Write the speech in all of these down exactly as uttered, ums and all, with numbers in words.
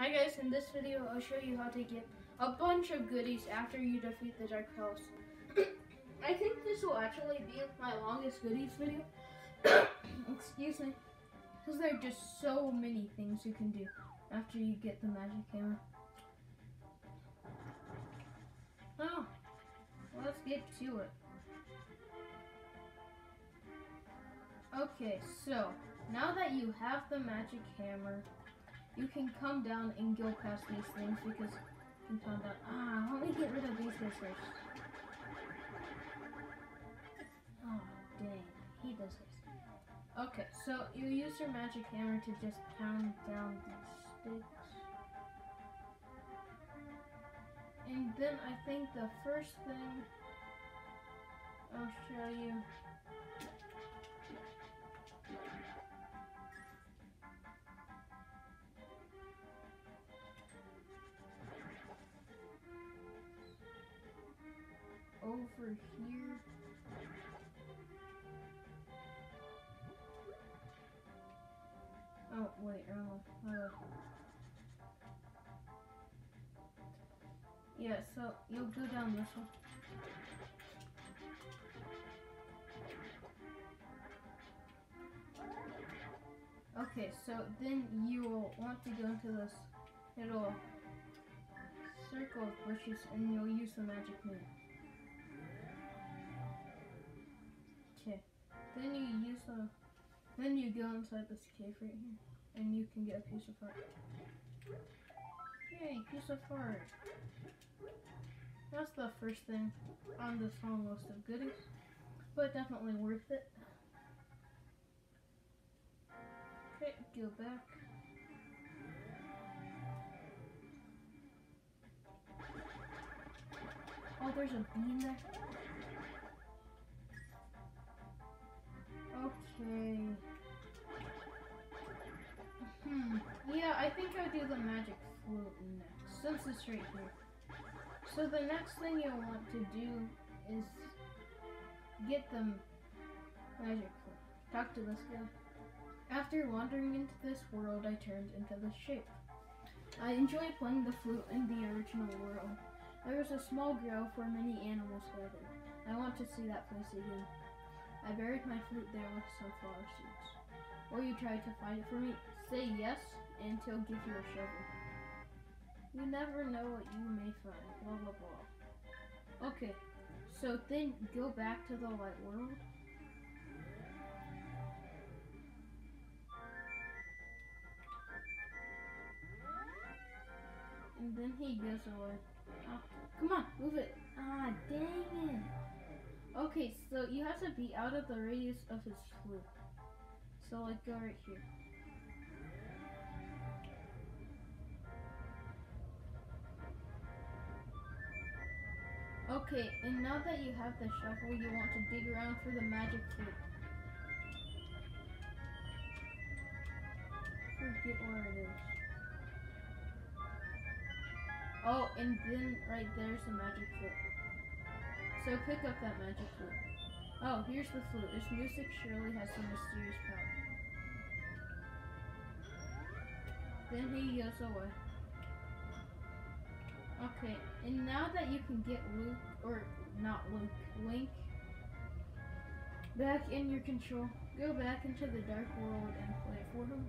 Hi guys, in this video I'll show you how to get a bunch of goodies after you defeat the Dark Palace. I think this will actually be my longest goodies video. Excuse me. Because there are just so many things you can do after you get the magic hammer. Oh, let's get to it. Okay, so now that you have the magic hammer, you can come down and go past these things because you can come down. Ah, let me get rid of these guys first. Oh, dang. He does this. Okay, so you use your magic hammer to just pound down these sticks. And then I think the first thing I'll show you. Over here. Oh, wait, oh, uh, yeah, so you'll go down this one. Okay, so then you will want to go into this little circle of bushes and you'll use the magic moon. Okay, then you use the, then you go inside this cave right here, and you can get a piece of heart. Yay, piece of heart. That's the first thing on this long list of goodies, but definitely worth it. Okay, go back. Oh, there's a bean there. Okay. Hmm. Yeah, I think I'll do the magic flute next, since it's right here. So the next thing you'll want to do is get the magic flute. Talk to this guy. After wandering into this world, I turned into this shape. I enjoy playing the flute in the original world. There was a small grove where many animals gathered. I want to see that place again. I buried my flute there with some flower seeds. Or you try to find it for me. Say yes, and he'll give you a shovel. You never know what you may find. Blah, blah, blah. Okay, so then go back to the light world. And then he goes away. Oh, come on, move it. Ah, dang it. Okay, so you have to be out of the radius of his flute. So like go right here. Okay, and now that you have the shovel, you want to dig around for the magic flute. Forget where it is. Oh, and then right there's the magic flute. So pick up that magic flute. Oh, here's the flute. Its music surely has some mysterious power. Then he goes away. Okay, and now that you can get Luke, or not Luke, Link, back in your control, go back into the dark world and play for him.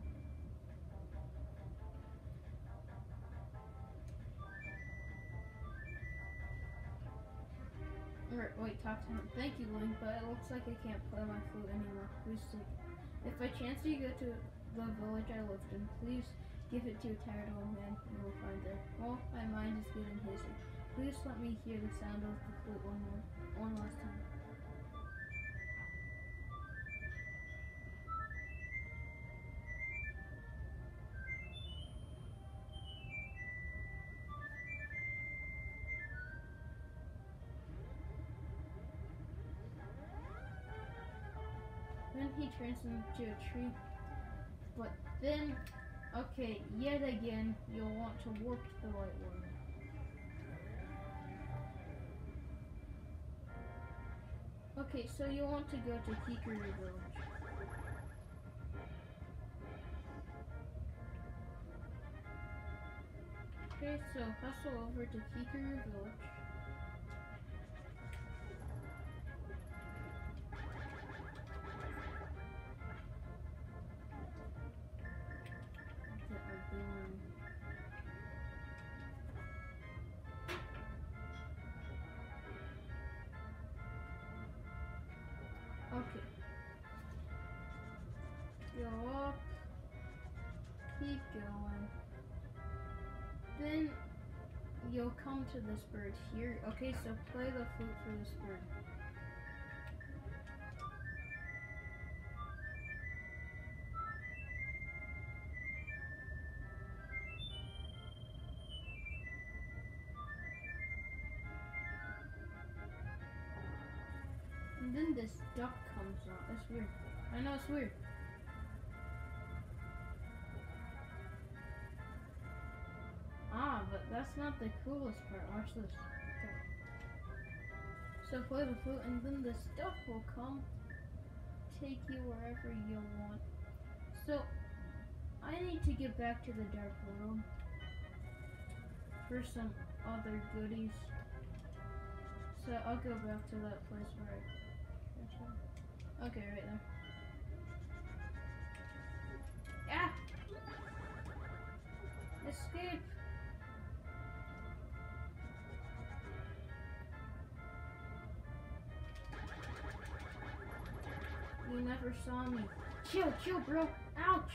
Or, wait, talk to him. Thank you, Link, but it looks like I can't play my flute anymore. Please take it. If by chance you go to the village I lived in, please give it to a tired old man you will find there. Well, my mind is getting hazy. Please let me hear the sound of the flute one more, one last time. Then he turns into a tree, but then, okay, yet again, you'll want to warp to the light world. Okay, so you want to go to Kikuru Village. Okay, so hustle over to Kikaru Village. Get our Byrna. Okay. Go up. Keep going. Then you'll come to this bird here. Okay, so play the flute for this bird. And then this duck comes out. That's weird. I know it's weird. Ah, but that's not the coolest part. Watch this. Okay. So play the flute and then this duck will come, take you wherever you want. So I need to get back to the dark world for some other goodies. So I'll go back to that place where I... Okay, right there. Ah! Escape! You never saw me. Chill, chill, bro. Ouch!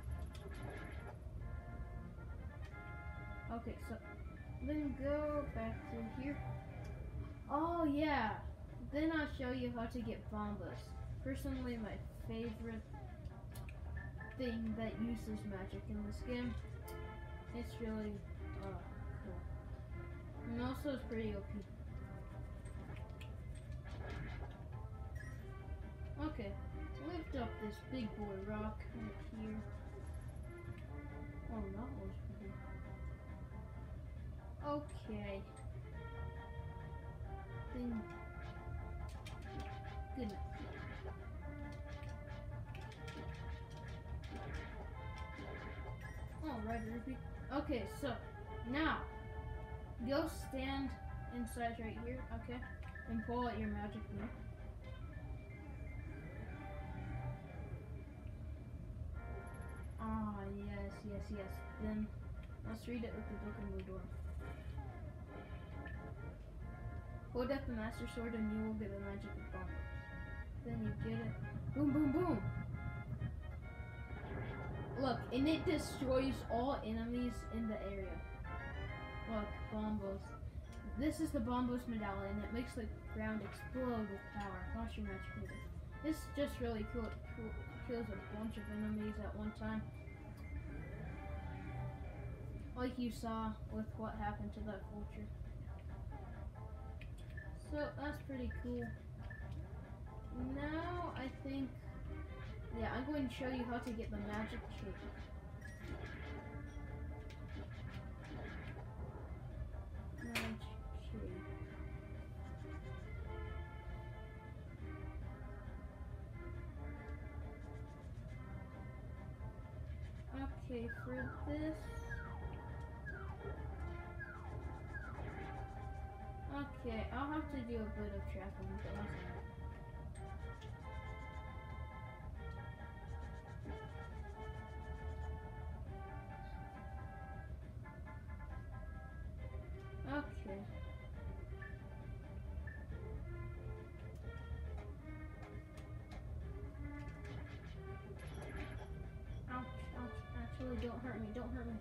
Okay, so then go back to here. Oh yeah. Then I'll show you how to get Bombos. Personally, my favorite thing that uses magic in this game. It's really uh, cool. And also it's pretty O P. Okay, lift up this big boy rock right here. Oh, that was pretty. Okay. Then, good night. Alright, Ruby. Okay, so now go stand inside right here, okay, and pull out your magic book. Ah, yes, yes, yes. Then let's read it with the book in the door. Hold up the Master Sword and you will get the magic of Bombos. Then you get it. Boom, boom, boom! Look, and it destroys all enemies in the area. Look, Bombos. This is the Bombos medallion. It makes the ground explode with power. Watch your magic meter. It's just really cool. It cool. Kills a bunch of enemies at one time. Like you saw with what happened to that vulture. So that's pretty cool. Now I think, yeah, I'm going to show you how to get the magic shape. Magic shape. Okay, for this. Okay, I'll have to do a bit of tracking with this. Okay. Ouch, ouch, actually don't hurt me, don't hurt me.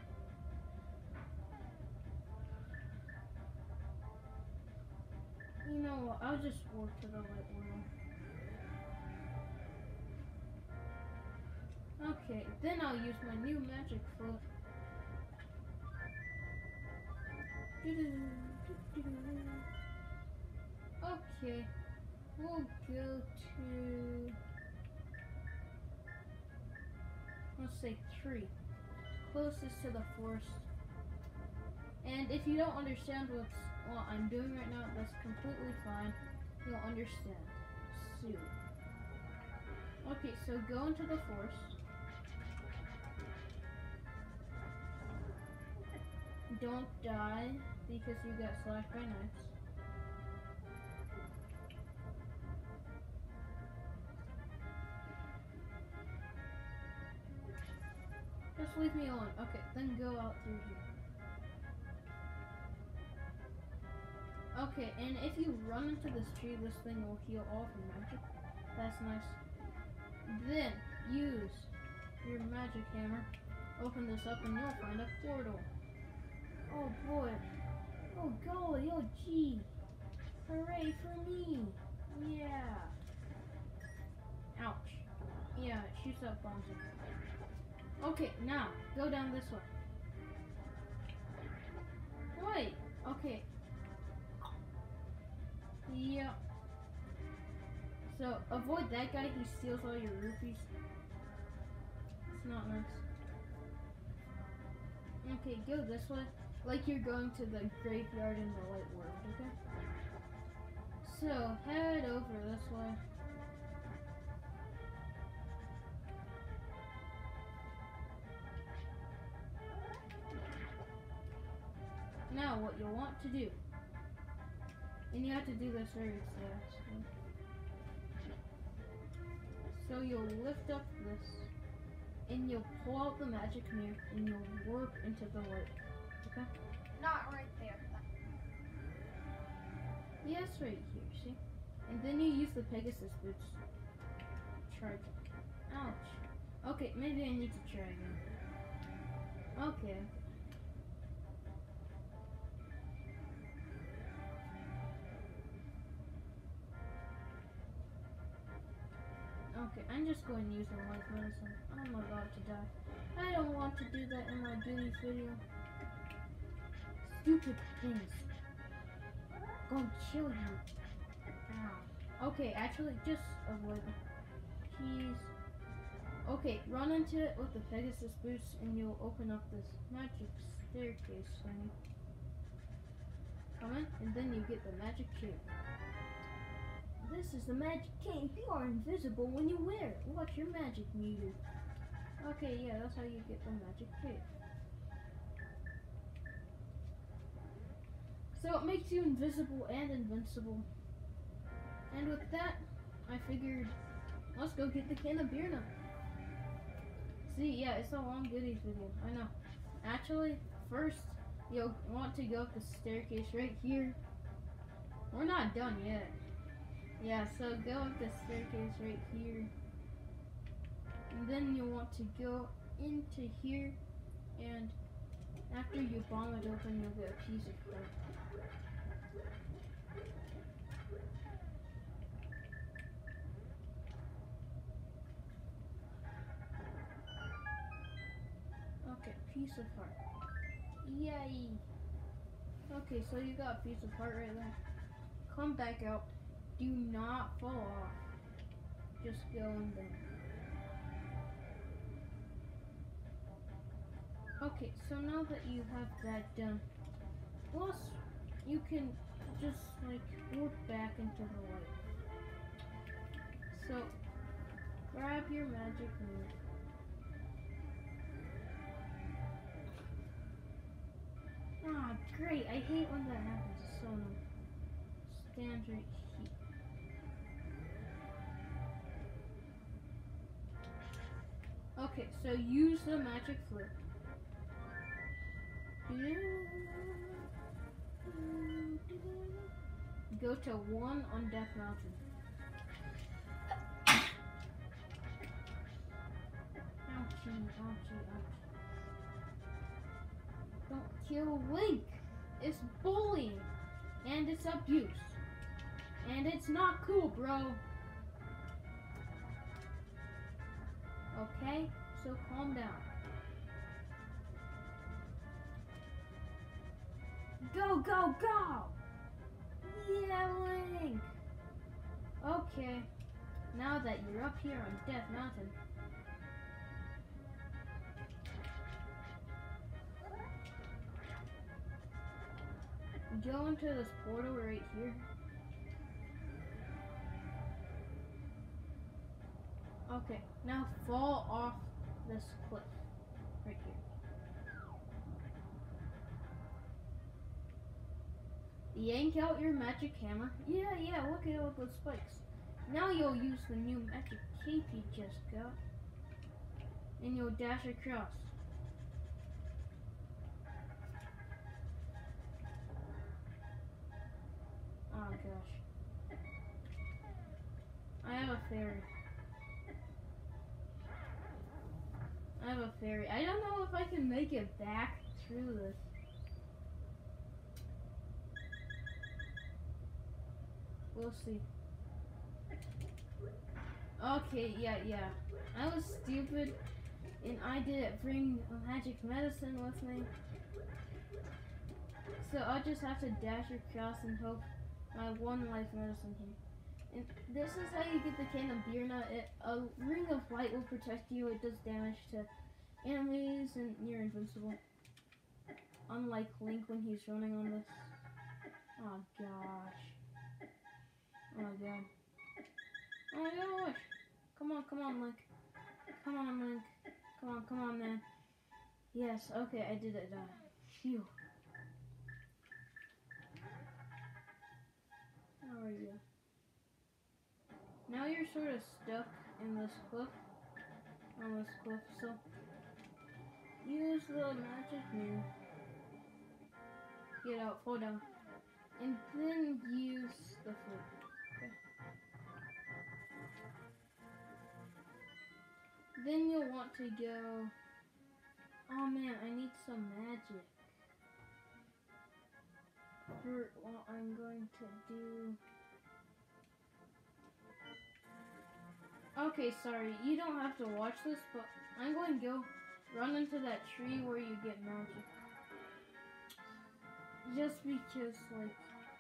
You know what, I'll just walk to the light world. Okay, then I'll use my new magic flute. Okay, we'll go to, let's say three, closest to the forest. And if you don't understand what's what I'm doing right now, that's completely fine. You'll understand soon. Okay, so go into the forest. don't die because you got slashed by knights. Just leave me alone. Okay, then go out through here. Okay, and if you run into this tree, this thing will heal all from magic. That's nice. Then use your magic hammer. Open this up and you'll find a portal. Oh boy. Oh golly, oh gee. Hooray for me. Yeah. Ouch. Yeah, it shoots out bombs. Okay, now, go down this way. Wait, okay. Yeah. So, avoid that guy, he steals all your rupees. It's not nice. Okay, go this way. Like you're going to the graveyard in the light world, okay? So, head over this way. Now, what you'll want to do, and you have to do this very fast. So you'll lift up this, and you'll pull out the magic mirror, and you'll warp into the light. Okay? Not right there. Yes, right here, see? And then you use the Pegasus boots. Charge. Ouch. Okay, maybe I need to try again. Okay. Okay, I'm just going to use the life medicine. I'm about to die. I don't want to do that in my duties video. Stupid things. Gonna kill you. Ow. Okay, actually, just avoid them. Please. Okay, run into it with the Pegasus boots and you'll open up this magic staircase thing. Come in, and then you get the magic cape. This is the magic cape. You are invisible when you wear it. Watch your magic meter. Okay, yeah, that's how you get the magic cape. So it makes you invisible and invincible. And with that, I figured, let's go get the can of Byrna. See, yeah, it's a long goodies video. I know. Actually, first, you'll want to go up the staircase right here. We're not done yet. Yeah, so go up the staircase right here. And then you want to go into here. And after you bomb it open, you'll get a piece of heart. Okay, piece of heart. Yay! Okay, so you got a piece of heart right there. Come back out. Do not fall off. Just go in there. Okay, so now that you have that done, plus you can just like warp back into the light. So grab your magic mirror. Ah, great. I hate when that happens. It's so annoying. Stand right here. Okay, so use the magic flip. Go to one on Death Mountain. Ouchie, ouchie, ouchie. Don't kill Link. It's bullying. And it's abuse. And it's not cool, bro. Okay? So calm down. Go, go, go! Yeah, Link! Okay. Now that you're up here on Death Mountain, go into this portal right here. Okay, now fall off this cliff right here. yank out your magic hammer. Yeah, yeah, look at all those spikes. Now you'll use the new magic cape you just got. And you'll dash across. Oh gosh. I have a fairy. I have a fairy. I don't know if I can make it back through this. We'll see. Okay, yeah, yeah. I was stupid and I didn't bring a magic medicine with me. So I'll just have to dash across and hope my one life medicine here. And this is how you get the can of Byrna. It, a ring of light will protect you. It does damage to enemies and you're invincible. Unlike Link when he's running on this. Oh gosh. Oh my god. Oh my gosh. Come on, come on, Link. Come on, Link. Come on, come on, man. Yes, okay, I did it. Uh, phew. There we go. Now you're sort of stuck in this cliff. On this cliff, so use the magic mirror. Get out, fall down. And then use the flute. Okay. Then you'll want to go. Oh man, I need some magic. For what I'm going to do. Okay, sorry, you don't have to watch this, but I'm going to go run into that tree where you get magic. Just because, like...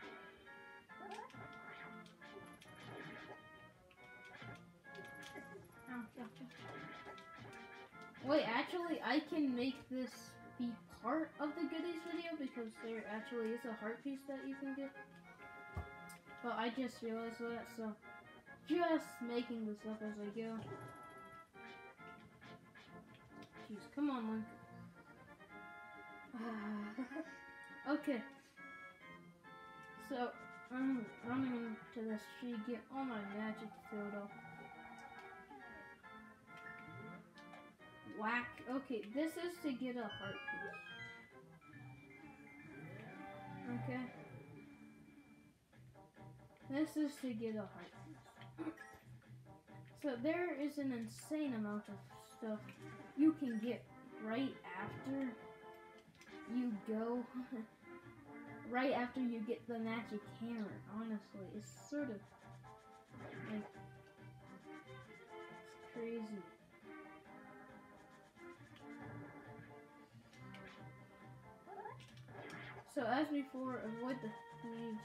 Ow, ow, ow. Wait, actually, I can make this be part of the goodies video because there actually is a heart piece that you can get. But I just realized that, so... Just making this up as I go. Jeez, come on, Link. Okay. So, I'm running into this tree, get all my magic filled up. Whack. Okay, this is to get a heart piece. Okay. This is to get a heart piece. So there is an insane amount of stuff you can get right after you go, right after you get the magic hammer. Honestly, it's sort of like, it's crazy. So as before, avoid the thieves.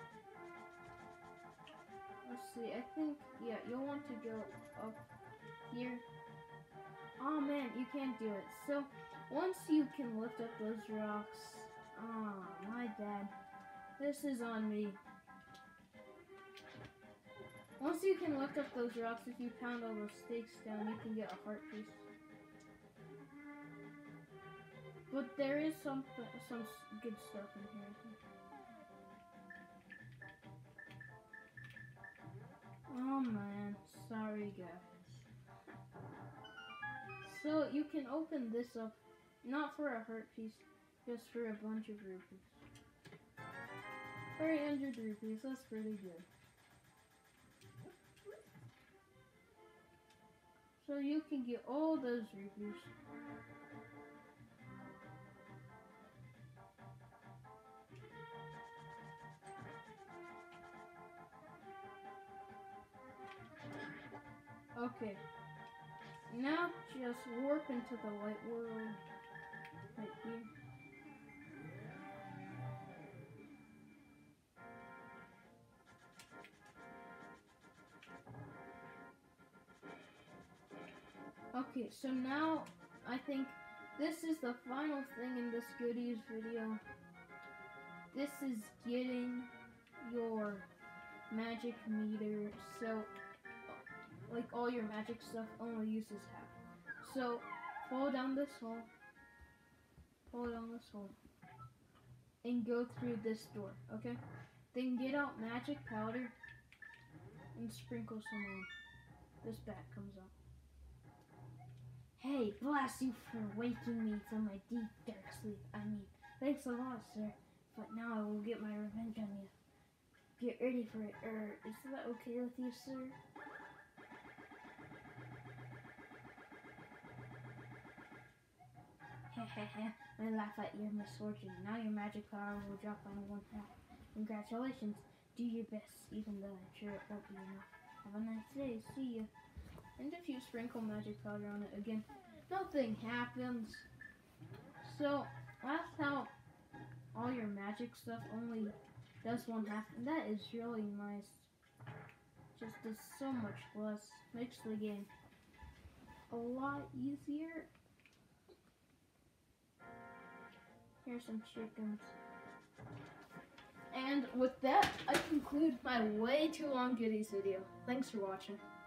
Let's see, I think, yeah, you'll want to go up here. Oh man, you can't do it. So, once you can lift up those rocks, ah, oh, my bad. This is on me. Once you can lift up those rocks, if you pound all those stakes down, you can get a heart piece. But there is some, some good stuff in here, I think. Oh man, sorry guys. So you can open this up, not for a heart piece, just for a bunch of rupees. three hundred rupees, that's pretty good. So you can get all those rupees. Okay, now just warp into the light world right here. Okay, so now I think this is the final thing in this goodies video. This is getting your magic meter, so like all your magic stuff only uses half. So fall down this hole. Fall down this hole. and go through this door, okay? Then get out magic powder and sprinkle some on. This bat comes out. Hey, blast you for waking me from my deep dark sleep. I mean, thanks a lot, sir. But now I will get my revenge on you. Get ready for it. Er, is that okay with you, sir? Hehehe, I laugh at your misfortune. Now your magic power will drop on one half. Congratulations. Do your best, even though I'm sure it won't be enough. Have a nice day. See ya. And if you sprinkle magic powder on it again, nothing happens. So, that's how all your magic stuff only does one half. And that is really nice. Just does so much less. Makes the game a lot easier. Here's some chickens. And with that, I conclude my way too long goodies video. Thanks for watching.